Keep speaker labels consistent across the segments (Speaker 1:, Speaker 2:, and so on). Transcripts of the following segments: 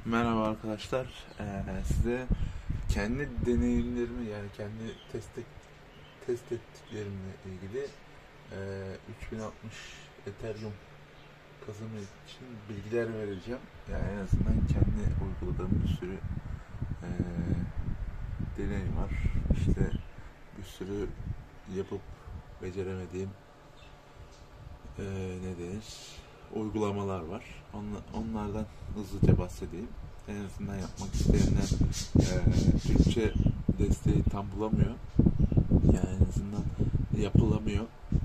Speaker 1: Merhaba arkadaşlar. Size kendi deneyimlerimi yani kendi test ettiklerimle ilgili 3060 Ethereum kazanımı için bilgiler vereceğim. Yani en azından kendi uyguladığım bir sürü deneyim var. İşte bir sürü yapıp beceremediğim ne denir? Uygulamalar var. Onlardan hızlıca bahsedeyim. En azından yapmak isteyenler Türkçe desteği tam bulamıyor. Yani en azından yapılamıyor.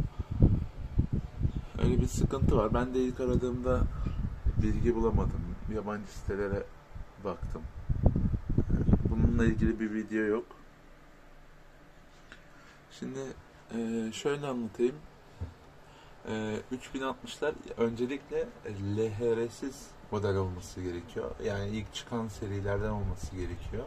Speaker 1: Öyle bir sıkıntı var. Ben de ilk aradığımda bilgi bulamadım. Yabancı sitelere baktım. Bununla ilgili bir video yok. Şimdi şöyle anlatayım. 3060'lar öncelikle LHR'siz model olması gerekiyor. Yani ilk çıkan serilerden olması gerekiyor.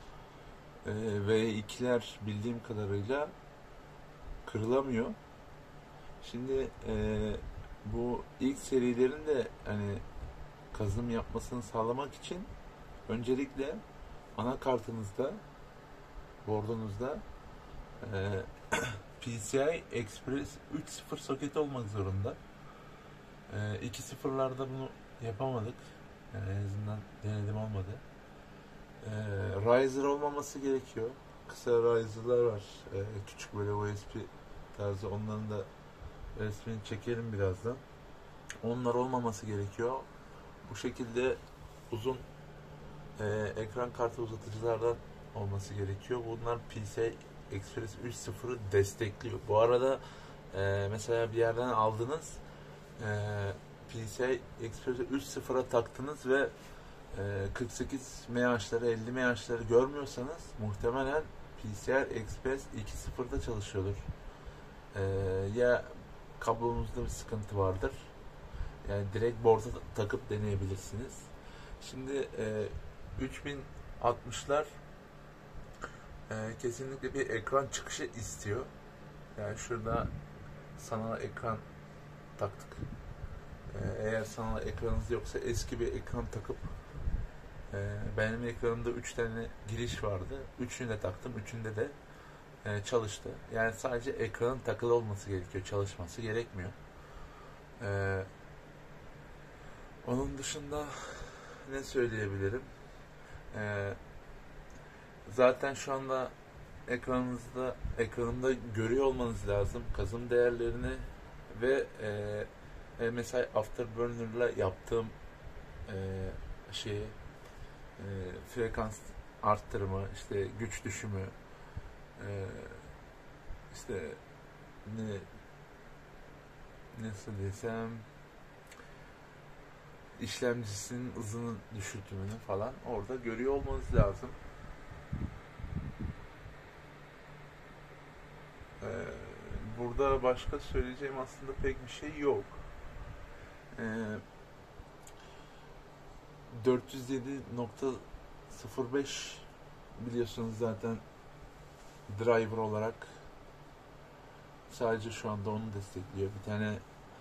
Speaker 1: V2'ler bildiğim kadarıyla kırılamıyor. Şimdi bu ilk serilerin de hani kazım yapmasını sağlamak için öncelikle anakartınızda, bordonuzda PCI Express 3.0 soketi olmak zorunda. 2.0'larda bunu yapamadık. Yani en azından denedim, olmadı. Riser olmaması gerekiyor. Kısa riser'lar var. Küçük böyle USB tarzı. Onların da resmini çekelim birazdan. Onlar olmaması gerekiyor. Bu şekilde uzun ekran kartı uzatıcılardan olması gerekiyor. Bunlar PCI Express 3.0'ı destekliyor. Bu arada mesela bir yerden aldınız, PCI Express 3.0'a taktınız ve 48 MHz'ları 50 MHz'ları görmüyorsanız muhtemelen PCI Express 2.0'da çalışıyordur. Ya kablonuzda bir sıkıntı vardır. Yani direkt borda takıp deneyebilirsiniz. Şimdi 3060'lar kesinlikle bir ekran çıkışı istiyor. Yani şurada sanal ekran taktık. Eğer sanal ekranınız yoksa eski bir ekran takıp benim ekranımda 3 tane giriş vardı. Üçünü de taktım. Üçünde de çalıştı. Yani sadece ekranın takılı olması gerekiyor. Çalışması gerekmiyor. Onun dışında ne söyleyebilirim? Zaten şu anda ekranımda görüyor olmanız lazım kazım değerlerini ve MSI Afterburner'la yaptığım frekans arttırımı, işte güç düşümü, işte nasıl desem, işlemcisinin hızını düşürtümünü falan orada görüyor olmanız lazım. Burada başka söyleyeceğim aslında pek bir şey yok. 407.05 biliyorsunuz zaten driver olarak sadece şu anda onu destekliyor. Bir tane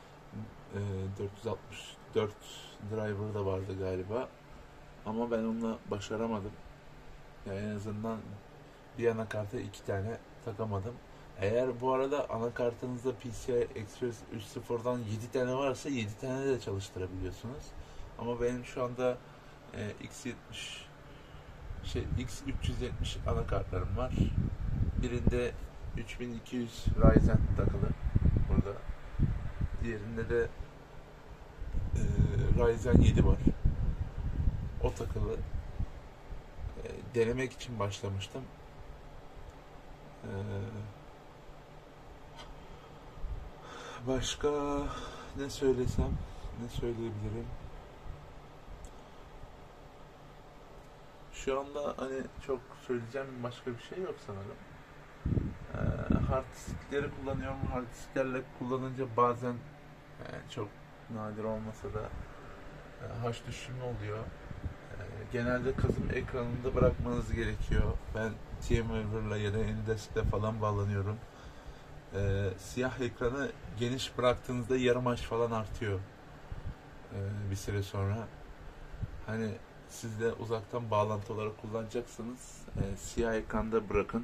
Speaker 1: 464 driver da vardı galiba. Ama ben onunla başaramadım. Yani en azından bir anakarta 2 tane takamadım. Eğer bu arada anakartınızda PCI Express 3.0'dan 7 tane varsa 7 tane de çalıştırabiliyorsunuz. Ama benim şu anda X370 anakartlarım var. Birinde 3200 Ryzen takılı burada. Diğerinde de Ryzen 7 var. O takılı. Denemek için başlamıştım. Başka ne söylesem, ne söyleyebilirim? Şu anda hani çok söyleyeceğim başka bir şey yok sanırım. Hard diskleri kullanıyorum. Hard disklerle kullanınca bazen çok nadir olmasa da haş düşümü oluyor. Genelde kazım ekranında bırakmanız gerekiyor. Ben TeamViewer'la ya da AnyDesk'le falan bağlanıyorum. Siyah ekranı geniş bıraktığınızda yarım haş falan artıyor bir süre sonra. Hani Siz de uzaktan bağlantı olarak kullanacaksınız. Siyah ekranda bırakın.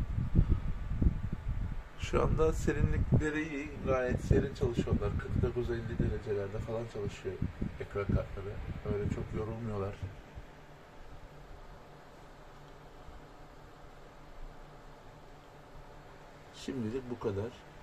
Speaker 1: Şu anda serinlikleri iyi. Gayet serin çalışıyorlar. 49-50 derecelerde falan çalışıyor ekran kartları. Öyle çok yorulmuyorlar. Şimdilik bu kadar.